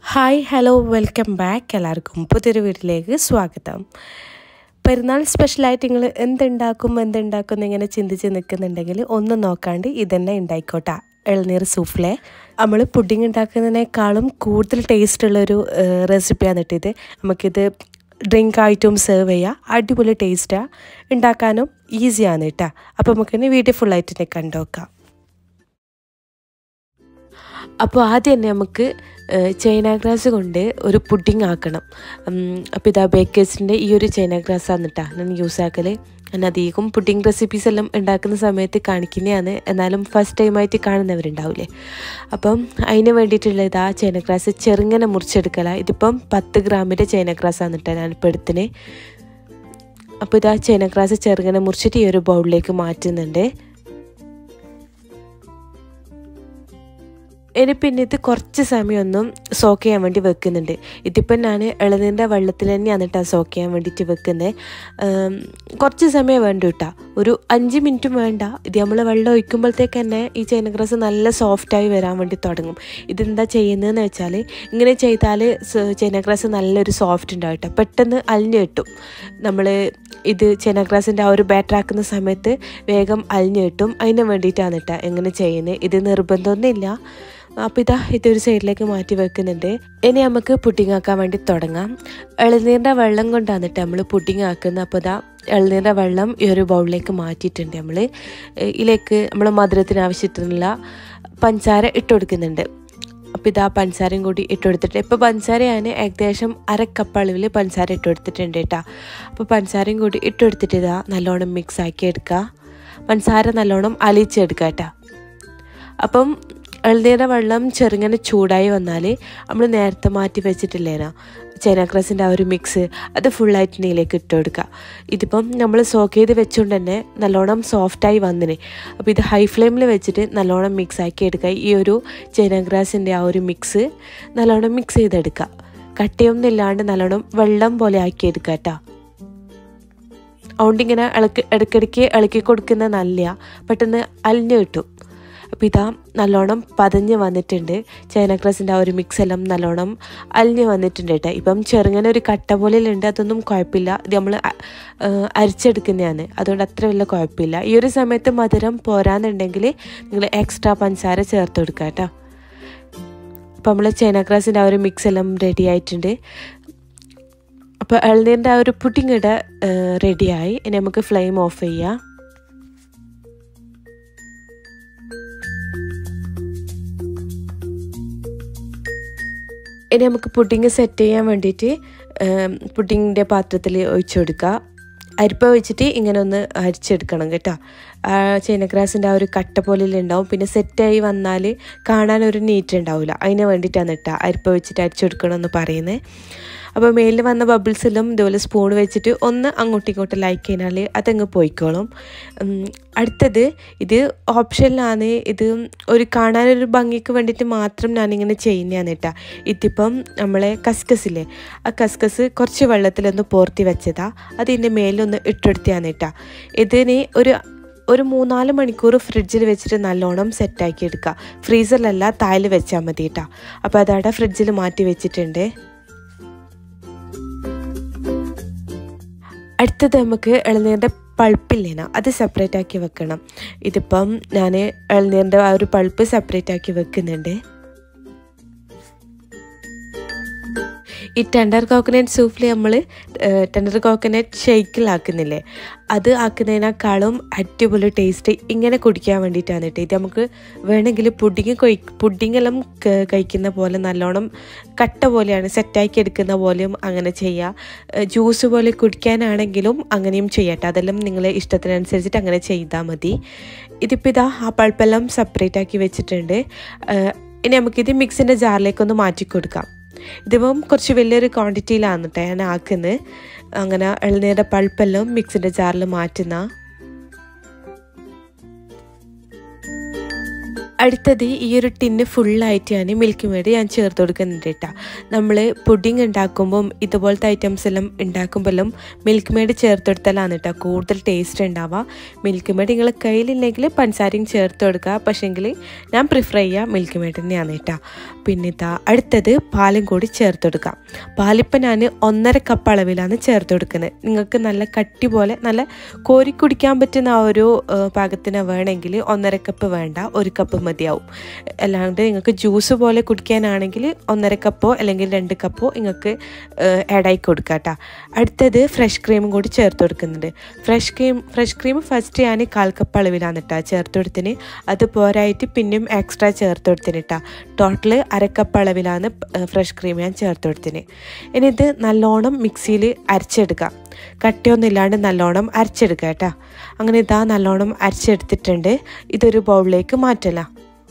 Hi hello welcome back. എല്ലാവർക്കും പുതിയൊരു വീട്ടിലേക്ക് സ്വാഗതം. പെരുന്നാൾ സ്പെഷ്യലായിട്ട് നിങ്ങൾ എന്തുണ്ടാക്കും എന്നിങ്ങനെ ചിന്തിച്ച് നിൽക്കുന്നുണ്ടെങ്കിൽ ഒന്നും നോക്കാണ്ട് ഇതന്നെ ഉണ്ടായിക്കോട്ടെ. ഇളനീർ സൂഫ്ലെ നമ്മൾ പുഡിംഗ് ഉണ്ടാക്കുന്നതിനേക്കാളും കൂടുതൽ ടേസ്റ്റുള്ളൊരു റെസിപ്പിയാണ് ഇത്. നമുക്കിത് ഡ്രിങ്ക് ആയിട്ടും സെർവ് ചെയ്യാം. അടിപൊളി ടേസ്റ്റാണ്, ഉണ്ടാക്കാനും ഈസിയാണ് കേട്ടോ. അപ്പോൾ നമുക്കിനി വീഡിയോ ഫുള്ളായിട്ട് കണ്ടുനോക്കാം. അപ്പോൾ ആദ്യം തന്നെ നമുക്ക് ചൈന ഗ്രാസ് കൊണ്ട് ഒരു പുഡിംഗ് ആക്കണം. അപ്പോൾ ഇതാ ബേക്കേഴ്സിൻ്റെ ഈ ഒരു ചൈന ഗ്രാസാണ് കേട്ടോ ഞാൻ യൂസ് ആക്കൽ. ഞാൻ അധികം പുഡിംഗ് റെസിപ്പീസ് എല്ലാം ഉണ്ടാക്കുന്ന സമയത്ത് കാണിക്കുന്നതാണ്, എന്നാലും ഫസ്റ്റ് ടൈമായിട്ട് കാണുന്നവരുണ്ടാവില്ലേ. അപ്പം അതിന് വേണ്ടിയിട്ടുള്ള ഇതാ ചൈന ഗ്രാസ് ചെറുങ്ങനെ മുറിച്ചെടുക്കലാണ്. ഇതിപ്പം 10 ഗ്രാമിൻ്റെ ചൈന ഗ്രാസാണ് കേട്ടോ ഞാനിപ്പോൾ എടുത്തിന്. അപ്പോൾ ഇതാ ചൈന ഗ്രാസ് ചെറുങ്ങനെ മുറിച്ചിട്ട് ഈ ഒരു ബൗളിലേക്ക് മാറ്റുന്നുണ്ട്. ഇനി പിന്നെ ഇത് കുറച്ച് സമയമൊന്നും സോക്ക് ചെയ്യാൻ വേണ്ടി വെക്കുന്നുണ്ട്. ഇതിപ്പം ഞാൻ ഇളനീരിൻ്റെ വെള്ളത്തിൽ തന്നെയാണ് കേട്ടോ സോക്ക് ചെയ്യാൻ വേണ്ടിയിട്ട് വെക്കുന്നത്. കുറച്ച് സമയം വേണ്ട കേട്ടോ, ഒരു 5 മിനിറ്റും വേണ്ട. ഇത് നമ്മൾ വെള്ളം ഒഴിക്കുമ്പോഴത്തേക്ക് തന്നെ ഈ ചൈന ഗ്രാസ് നല്ല സോഫ്റ്റായി വരാൻ വേണ്ടി തുടങ്ങും. ഇതെന്താ ചെയ്യുന്നതെന്ന് വെച്ചാൽ ഇങ്ങനെ ചെയ്താൽ ചൈന ഗ്രാസ് നല്ലൊരു സോഫ്റ്റ് ഉണ്ടാവും കേട്ടോ, പെട്ടെന്ന് അലിഞ്ഞ് കിട്ടും. നമ്മൾ ഇത് ചൈന ഗ്രാസിൻ്റെ ആ ഒരു ബാറ്റർ ആക്കുന്ന സമയത്ത് വേഗം അലിഞ്ഞ് കിട്ടും. അതിന് വേണ്ടിയിട്ടാണ് കേട്ടോ എങ്ങനെ ചെയ്യുന്നത്. ഇത് നിർബന്ധമൊന്നുമില്ല. അപ്പോൾ ഇതൊരു സൈഡിലേക്ക് മാറ്റി വെക്കുന്നുണ്ട്. ഇനി നമുക്ക് പുഡിംഗ് ആക്കാൻ വേണ്ടി തുടങ്ങാം. ഇളനീരിൻ്റെ വെള്ളം കൊണ്ടാണ് കേട്ടോ നമ്മൾ പുഡിംഗ് ആക്കുന്നത്. അപ്പോൾ ഇളനീരിൻ്റെ വെള്ളം ഈ ഒരു ബൗളിലേക്ക് മാറ്റിയിട്ടുണ്ട്. നമ്മൾ ഇതിലേക്ക് നമ്മൾ മധുരത്തിന് ആവശ്യത്തിനുള്ള പഞ്ചസാര ഇട്ട് കൊടുക്കുന്നുണ്ട്. അപ്പോൾ പഞ്ചസാരയും കൂടി ഇട്ട് കൊടുത്തിട്ട് ഇപ്പോൾ പഞ്ചസാര ഞാൻ ഏകദേശം 1/2 കപ്പ് അളവിൽ പഞ്ചസാര ഇട്ട് കൊടുത്തിട്ടുണ്ട് കേട്ടോ. അപ്പോൾ പഞ്ചസാരയും കൂടി ഇട്ട് കൊടുത്തിട്ട് നല്ലോണം മിക്സ് ആക്കി എടുക്കുക. പഞ്ചസാര നല്ലോണം അലിച്ചെടുക്കുക കേട്ടോ. അപ്പം ഇളനീരിൻ്റെ വെള്ളം ചെറുങ്ങനെ ചൂടായി വന്നാൽ നമ്മൾ നേരത്തെ മാറ്റി വെച്ചിട്ടില്ലേനോ ചൈന ഗ്രാസിൻ്റെ ആ ഒരു മിക്സ്, അത് ഫുള്ളായിട്ട് ഇതിലേക്ക് ഇട്ട് കൊടുക്കുക. ഇതിപ്പം നമ്മൾ സോക്ക് ചെയ്ത് വെച്ചുകൊണ്ട് തന്നെ നല്ലോണം സോഫ്റ്റായി വന്നിന്. അപ്പോൾ ഇത് ഹൈ ഫ്ലെയിമിൽ വെച്ചിട്ട് നല്ലോണം മിക്സ് ആക്കി എടുക്കുക. ഈ ഒരു ചൈന ഗ്രാസിൻ്റെ ആ ഒരു മിക്സ് നല്ലോണം മിക്സ് ചെയ്തെടുക്കുക. കട്ടിയൊന്നും ഇല്ലാണ്ട് നല്ലോണം വെള്ളം പോലെ ആക്കി എടുക്കുക കേട്ടോ. അതുകൊണ്ടിങ്ങനെ ഇടയ്ക്കിടയ്ക്ക് ഇളക്കി കൊടുക്കുന്ന നല്ല പെട്ടെന്ന് അലിഞ്ഞ് കിട്ടും. അപ്പോൾ നല്ലോണം പതഞ്ഞ് വന്നിട്ടുണ്ട്. ചൈന ഗ്രാസിൻ്റെ ആ ഒരു മിക്സ് എല്ലാം നല്ലോണം അലിഞ്ഞ് വന്നിട്ടുണ്ട് കേട്ടോ. ഇപ്പം ചെറുങ്ങനെ ഒരു കട്ട പോലെയുണ്ട്, അതൊന്നും കുഴപ്പമില്ല. ഇത് നമ്മൾ അരിച്ചെടുക്കുന്നതാണ്, അതുകൊണ്ട് അത്ര വലിയ കുഴപ്പമില്ല. ഈ ഒരു സമയത്ത് മധുരം പോരാന്നുണ്ടെങ്കിൽ നിങ്ങൾ എക്സ്ട്രാ പഞ്ചസാര ചേർത്ത് കൊടുക്കുക കേട്ടോ. അപ്പോൾ നമ്മൾ ചൈന ഗ്രാസിൻ്റെ ആ ഒരു മിക്സ് എല്ലാം റെഡി ആയിട്ടുണ്ട്. അപ്പോൾ ഇളനീരിൻ്റെ ആ ഒരു പുഡിംഗ് ഇവിടെ റെഡിയായി. ഇനി നമുക്ക് ഫ്ലെയിം ഓഫ് ചെയ്യാം. ഇനി നമുക്ക് പുഡിംഗ് സെറ്റ് ചെയ്യാൻ വേണ്ടിയിട്ട് പുഡിങ്ങിൻ്റെ പാത്രത്തിൽ ഒഴിച്ചു കൊടുക്കുക. അരിപ്പ വെച്ചിട്ട് ഇങ്ങനെ ഒന്ന് അരിച്ചെടുക്കണം കേട്ടോ. ചൈന ഗ്രാസിൻ്റെ ആ ഒരു കട്ട പോലെ ഉണ്ടാവും. പിന്നെ സെറ്റായി വന്നാൽ കാണാനൊരു നീറ്റ് ഉണ്ടാവില്ല. അതിന് വേണ്ടിയിട്ടാണ് കേട്ടോ അരിപ്പ വെച്ചിട്ട് അരിച്ചെടുക്കണമെന്ന് പറയുന്നത്. അപ്പോൾ മേലിൽ വന്ന ബബിൾസെല്ലാം ഇതുപോലെ സ്പൂൺ വെച്ചിട്ട് ഒന്ന് അങ്ങോട്ടും ഇങ്ങോട്ടും ലൈക്ക് കഴിഞ്ഞാൽ അതങ്ങ് പോയിക്കോളും. അടുത്തത് ഇത് ഓപ്ഷനിലാണ്. ഇത് ഒരു കാണാനൊരു ഭംഗിക്ക് വേണ്ടിയിട്ട് മാത്രം ഞാനിങ്ങനെ ചെയ്യുന്നതാണ് കേട്ടോ. ഇതിപ്പം നമ്മളെ കസ്കസില്ലേ, ആ കസ്കസ് കുറച്ച് വെള്ളത്തിലൊന്ന് പോർത്തി വെച്ചതാണ്. അതിൻ്റെ മേലൊന്ന് ഇട്ടെടുത്തിയാണ് കേട്ടോ. ഇതിന് ഒരു 3-4 മണിക്കൂർ ഫ്രിഡ്ജിൽ വെച്ചിട്ട് നല്ലോണം സെറ്റാക്കി എടുക്കുക. ഫ്രീസറിലല്ല, താഴെ വെച്ചാൽ മതി കേട്ടോ. അപ്പോൾ അതവിടെ ഫ്രിഡ്ജിൽ മാറ്റി വെച്ചിട്ടുണ്ട്. അടുത്തത് നമുക്ക് ഇളനീരിൻ്റെ പൾപ്പില്ലേനോ അത് സെപ്പറേറ്റ് ആക്കി വെക്കണം. ഇതിപ്പം ഞാൻ ഇളനീരിൻ്റെ ആ ഒരു പൾപ്പ് സെപ്പറേറ്റ് ആക്കി വെക്കുന്നുണ്ട്. ഈ ടെൻഡർ കോക്കനട്ട് സൂപ്പിൽ നമ്മൾ ടെൻഡർ കോക്കനട്ട് ഷെയ്ക്കിലാക്കുന്നില്ലേ, അത് ആക്കുന്നതിനേക്കാളും അടിപൊളി ടേസ്റ്റ് ഇങ്ങനെ കുടിക്കാൻ വേണ്ടിയിട്ടാണ് കേട്ടോ. ഇത് നമുക്ക് വേണമെങ്കിൽ പുഡിങ്ങെല്ലാം കഴിക്കുന്ന പോലെ നല്ലോണം കട്ട പോലെയാണ് സെറ്റാക്കി എടുക്കുന്ന പോലെയും അങ്ങനെ ചെയ്യാം. ജ്യൂസ് പോലെ കുടിക്കാനാണെങ്കിലും അങ്ങനെയും ചെയ്യാം. അതെല്ലാം നിങ്ങളെ ഇഷ്ടത്തിനനുസരിച്ചിട്ട് അങ്ങനെ ചെയ്താൽ മതി. ഇതിപ്പോൾ ആ പൾപ്പെല്ലാം സെപ്പറേറ്റ് ആക്കി വെച്ചിട്ടുണ്ട്. ഇനി നമുക്കിത് മിക്സിൻ്റെ ജാറിലേക്കൊന്ന് മാറ്റി കൊടുക്കാം. ഇതിപ്പം കുറച്ച് വലിയൊരു ക്വാണ്ടിറ്റിയിലാണ് കേട്ടോ ഞാൻ ആക്കുന്നത്. അങ്ങനെ ഇളനീരിൻ്റെ പൾപ്പെല്ലാം മിക്സിൻ്റെ ജാറിൽ മാറ്റുന്ന. അടുത്തത് ഈ ഒരു ടിന്ന് ഫുള്ളായിട്ട് ഞാൻ മിൽക്ക് മെയ്ഡ് ഞാൻ ചേർത്ത് കൊടുക്കുന്നുണ്ട് കേട്ടോ. നമ്മൾ പുഡിങ് ഉണ്ടാക്കുമ്പം ഇതുപോലത്തെ ഐറ്റംസ് എല്ലാം ഉണ്ടാക്കുമ്പോഴെല്ലാം മിൽക്ക് മെയ്ഡ് ചേർത്ത് കൊടുത്താലാണ് കേട്ടോ കൂടുതൽ ടേസ്റ്റ് ഉണ്ടാവുക. മിൽക്ക് മെയ്ഡ് നിങ്ങൾ കയ്യിലില്ലെങ്കിൽ പഞ്ചസാരയും ചേർത്ത് കൊടുക്കുക, പക്ഷേങ്കിൽ ഞാൻ പ്രിഫർ ചെയ്യുക മിൽക്ക് മെയ്ഡ് തന്നെയാണ് കേട്ടോ. പിന്നെ അടുത്തത് പാലും കൂടി ചേർത്ത് കൊടുക്കാം. പാലിപ്പോൾ ഞാൻ 1.5 കപ്പ് അളവിലാണ് ചേർത്ത് കൊടുക്കുന്നത്. നിങ്ങൾക്ക് നല്ല കട്ടി പോലെ നല്ല കോരി കുടിക്കാൻ പറ്റുന്ന ആ ഒരു പാകത്തിന് വേണമെങ്കിൽ 1.5 കപ്പ് വേണ്ട, 1 കപ്പ് മതിയാവും. അല്ലാണ്ട് നിങ്ങൾക്ക് ജ്യൂസ് പോലെ കുടിക്കാനാണെങ്കിൽ 1.5 കപ്പോ അല്ലെങ്കിൽ 2 കപ്പോ നിങ്ങൾക്ക് ആഡായി കൊടുക്കാം കേട്ടോ. അടുത്തത് ഫ്രഷ് ക്രീമും കൂടി ചേർത്ത് കൊടുക്കുന്നുണ്ട്. ഫ്രഷ് ക്രീം ഫസ്റ്റ് ഞാൻ 1/4 കപ്പ് അളവിലാണ് കേട്ടോ ചേർത്ത് കൊടുത്തിന്. അത് പോരായിട്ട് പിന്നെയും എക്സ്ട്രാ ചേർത്ത് കൊടുത്തിന് കേട്ടോ. ടോട്ടൽ 1/2 കപ്പ് അളവിലാണ് ഫ്രഷ് ക്രീം ഞാൻ ചേർത്ത് കൊടുത്തിന്. ഇനി ഇത് നല്ലോണം മിക്സിയിൽ അരച്ചെടുക്കാം. കട്ടിയൊന്നും ഇല്ലാണ്ട് നല്ലോണം അരച്ചെടുക്കുക കേട്ടോ. അങ്ങനെ നല്ലോണം അരച്ചെടുത്തിട്ടുണ്ട്. ഇതൊരു ബൗളിലേക്ക് മാറ്റലാം.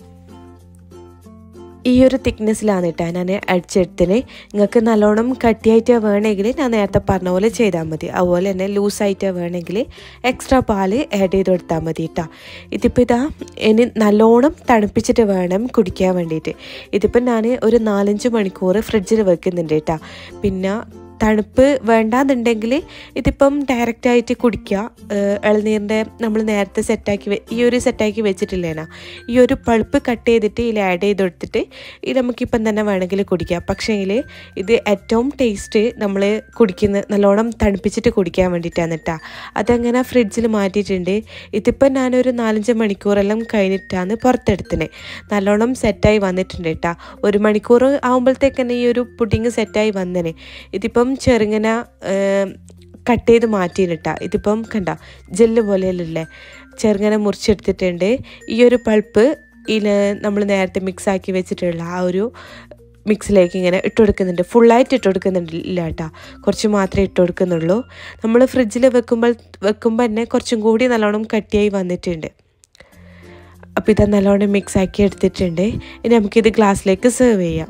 ഈ ഒരു തിക്നെസ്സിലാണ് കേട്ടോ ഞാൻ അടിച്ചെടുത്തിന്. നിങ്ങൾക്ക് നല്ലോണം കട്ടിയായിട്ട് വേണമെങ്കിൽ ഞാൻ നേരത്തെ പറഞ്ഞ പോലെ ചെയ്താൽ മതി. അതുപോലെ തന്നെ ലൂസായിട്ട് വേണമെങ്കിൽ എക്സ്ട്രാ പാല് ആഡ് ചെയ്ത് കൊടുത്താൽ മതി കേട്ടോ. ഇതിപ്പോൾ ഇനി നല്ലോണം തണുപ്പിച്ചിട്ട് വേണം കുടിക്കാൻ വേണ്ടിയിട്ട്. ഇതിപ്പോൾ ഞാൻ ഒരു 4-5 മണിക്കൂർ ഫ്രിഡ്ജിൽ വെക്കുന്നുണ്ട് കേട്ടോ. പിന്നെ തണുപ്പ് വേണ്ടാന്നുണ്ടെങ്കിൽ ഇതിപ്പം ഡയറക്റ്റായിട്ട് കുടിക്കുക. ഇളനീരിൻ്റെ നമ്മൾ നേരത്തെ ഈ ഒരു സെറ്റാക്കി വെച്ചിട്ടില്ലേനാ, ഈ ഒരു പൾപ്പ് കട്ട് ചെയ്തിട്ട് ഇതിൽ ആഡ് ചെയ്ത് കൊടുത്തിട്ട് ഇത് നമുക്കിപ്പം തന്നെ വേണമെങ്കിൽ കുടിക്കാം. പക്ഷേങ്കിൽ ഇത് ഏറ്റവും ടേസ്റ്റ് നമ്മൾ നല്ലോണം തണുപ്പിച്ചിട്ട് കുടിക്കാൻ വേണ്ടിയിട്ടാണ് കേട്ടോ. അതങ്ങനെ ഫ്രിഡ്ജിൽ മാറ്റിയിട്ടുണ്ട്. ഇതിപ്പം ഞാനൊരു 4-5 മണിക്കൂറെല്ലാം കഴിഞ്ഞിട്ടാണ് പുറത്തെടുത്തിനെ. നല്ലോണം സെറ്റായി വന്നിട്ടുണ്ട് കേട്ടോ. 1 മണിക്കൂർ ആകുമ്പോഴത്തേക്ക് തന്നെ ഈ ഒരു പുഡിങ് സെറ്റായി വന്നേനെ. ഇതിപ്പം ചെറുങ്ങനെ കട്ട് ചെയ്ത് മാറ്റിയിട്ടാ. ഇതിപ്പം കണ്ട ജെല്ല് പോലെയല്ലേ, ചെറുങ്ങനെ മുറിച്ചെടുത്തിട്ടുണ്ട്. ഈ ഒരു പൾപ്പ് നമ്മൾ നേരത്തെ മിക്സാക്കി വെച്ചിട്ടുള്ള ആ ഒരു മിക്സിലേക്ക് ഇങ്ങനെ ഇട്ട് കൊടുക്കുന്നുണ്ട്. ഫുള്ളായിട്ട് ഇട്ട് കൊടുക്കുന്നുണ്ടില്ല കേട്ടോ, കുറച്ച് മാത്രമേ ഇട്ട് കൊടുക്കുന്നുള്ളൂ. നമ്മൾ ഫ്രിഡ്ജിൽ വെക്കുമ്പോൾ തന്നെ കുറച്ചും കൂടി നല്ലോണം കട്ടിയായി വന്നിട്ടുണ്ട്. അപ്പോൾ ഇത് നല്ലോണം മിക്സാക്കി എടുത്തിട്ടുണ്ട്. ഇനി നമുക്കിത് ഗ്ലാസ്സിലേക്ക് സെർവ് ചെയ്യാം.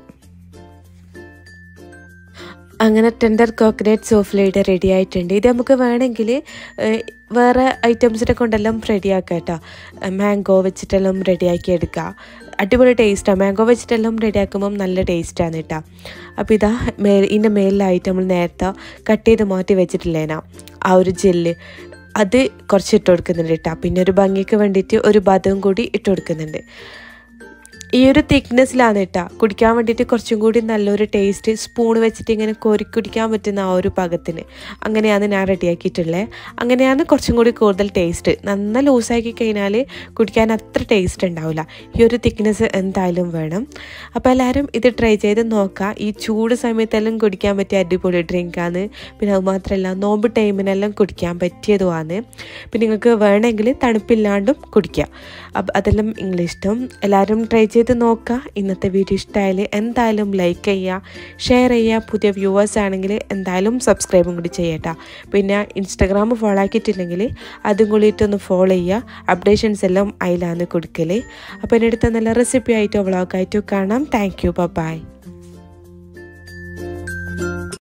അങ്ങനെ ടെൻഡർ കോക്കനട്ട് സോഫ്ലേഡ് റെഡി ആയിട്ടുണ്ട്. ഇത് നമുക്ക് വേണമെങ്കിൽ വേറെ ഐറ്റംസിനെ കൊണ്ടെല്ലാം റെഡിയാക്കാം കേട്ടോ. മാംഗോ വെച്ചിട്ടെല്ലാം റെഡിയാക്കി എടുക്കുക. അടിപൊളി ടേസ്റ്റാണ്. മാംഗോ വെച്ചിട്ടെല്ലാം റെഡിയാക്കുമ്പം നല്ല ടേസ്റ്റാണ് കേട്ടോ. അപ്പോൾ ഇതിൻ്റെ മേലിലായിട്ട് നമ്മൾ നേരത്തെ കട്ട് ചെയ്ത് മാറ്റി വെച്ചിട്ടില്ലേനാ ആ ഒരു ജെല്ല്, അത് കുറച്ച് ഇട്ട് കൊടുക്കുന്നുണ്ട് കേട്ടോ. പിന്നെ ഒരു ഭംഗിക്ക് വേണ്ടിയിട്ട് ഒരു ബദവും കൂടി ഇട്ട് കൊടുക്കുന്നുണ്ട്. ഈ ഒരു തിക്നെസ്സിലാണ് കേട്ടോ കുടിക്കാൻ വേണ്ടിയിട്ട് കുറച്ചും കൂടി നല്ലൊരു ടേസ്റ്റ്. സ്പൂൺ വെച്ചിട്ട് ഇങ്ങനെ കോരി കുടിക്കാൻ പറ്റുന്ന ആ ഒരു പാകത്തിന് അങ്ങനെയാണ് ഞാൻ റെഡിയാക്കിയിട്ടുള്ളത്. അങ്ങനെയാണ് കുറച്ചും കൂടി കൂടുതൽ ടേസ്റ്റ്. നന്ന ലൂസാക്കി കഴിഞ്ഞാൽ കുടിക്കാൻ അത്ര ടേസ്റ്റ് ഉണ്ടാവില്ല. ഈ ഒരു തിക്നെസ് എന്തായാലും വേണം. അപ്പോൾ എല്ലാവരും ഇത് ട്രൈ ചെയ്ത് നോക്കുക. ഈ ചൂട് സമയത്തെല്ലാം കുടിക്കാൻ പറ്റിയ അടിപൊളി ഡ്രിങ്കാണ്. പിന്നെ അതുമാത്രമല്ല നോമ്പ് ടൈമിനെല്ലാം കുടിക്കാൻ പറ്റിയതുമാണ്. പിന്നെ നിങ്ങൾക്ക് വേണമെങ്കിൽ തണുപ്പില്ലാണ്ടും കുടിക്കുക. അപ്പം അതെല്ലാം ഇംഗ്ലീഷിലും എല്ലാവരും ട്രൈ ചെയ്ത് നോക്കുക. ഇന്നത്തെ വീഡിയോ ഇഷ്ടമായാൽ എന്തായാലും ലൈക്ക് ചെയ്യുക, ഷെയർ ചെയ്യുക. പുതിയ വ്യൂവേഴ്സ് ആണെങ്കിൽ എന്തായാലും സബ്സ്ക്രൈബും കൂടി ചെയ്യട്ടോ. പിന്നെ ഇൻസ്റ്റാഗ്രാം ഫോളോ ആക്കിയിട്ടില്ലെങ്കിൽ അതും കൂടിയിട്ടൊന്ന് ഫോളോ ചെയ്യുക. അപ്ഡേഷൻസ് എല്ലാം അതിലാണ് കൊടുക്കൽ. അപ്പോൾ എൻ്റെ അടുത്ത് നല്ല റെസിപ്പി ആയിട്ടോ വ്ളോഗായിട്ടോ കാണാം. Thank you. ബൈ.